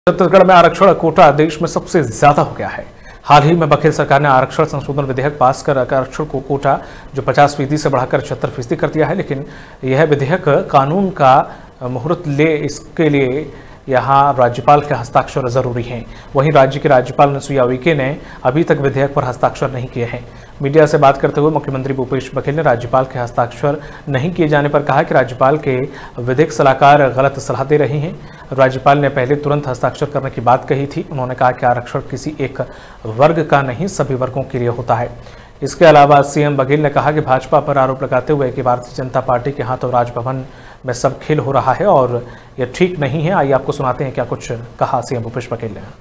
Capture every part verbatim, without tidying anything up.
छत्तीसगढ़ में आरक्षण कोटा देश में सबसे ज्यादा हो गया है। हाल ही में बघेल सरकार ने आरक्षण संशोधन विधेयक पास कर आरक्षण को कोटा जो पचास फीसदी से बढ़ाकर छिहत्तर फीसदी कर दिया है, लेकिन यह विधेयक कानून का मुहूर्त ले इसके लिए यहाँ राज्यपाल के हस्ताक्षर जरूरी हैं। वहीं राज्य के राज्यपाल अनुसुईया उइके ने अभी तक विधेयक पर हस्ताक्षर नहीं किए हैं। मीडिया से बात करते हुए मुख्यमंत्री भूपेश बघेल ने राज्यपाल के हस्ताक्षर नहीं किए जाने पर कहा कि राज्यपाल के विधिक सलाहकार गलत सलाह दे रही हैं। राज्यपाल ने पहले तुरंत हस्ताक्षर करने की बात कही थी। उन्होंने कहा कि आरक्षण किसी एक वर्ग का नहीं, सभी वर्गों के लिए होता है। इसके अलावा सीएम बघेल ने कहा कि भाजपा पर आरोप लगाते हुए कि भारतीय जनता पार्टी के हाथों राजभवन में सब खेल हो रहा है और यह ठीक नहीं है। आइए आपको सुनाते हैं क्या कुछ कहा सीएम भूपेश बघेल ने।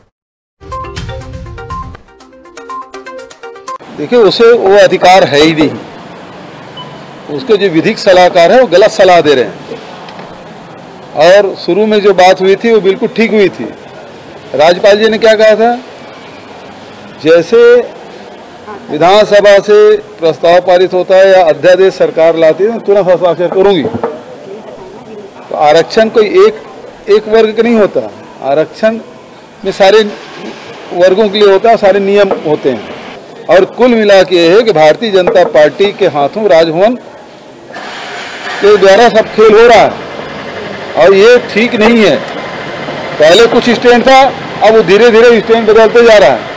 देखिए, उसे वो अधिकार है ही नहीं। उसके जो विधिक सलाहकार है वो गलत सलाह दे रहे हैं। और शुरू में जो बात हुई थी वो बिल्कुल ठीक हुई थी। राज्यपाल जी ने क्या कहा था, जैसे विधानसभा से प्रस्ताव पारित होता है या अध्यादेश सरकार लाती है, तुरंत हस्ताक्षर करूंगी। तो आरक्षण कोई एक एक वर्ग का नहीं होता। आरक्षण में सारे वर्गों के लिए होता है, सारे नियम होते हैं। और कुल मिला के यह है कि भारतीय जनता पार्टी के हाथों राजभवन के द्वारा सब खेल हो रहा है और ये ठीक नहीं है। पहले कुछ स्टैंड था, अब वो धीरे धीरे स्टैंड बदलते जा रहा है।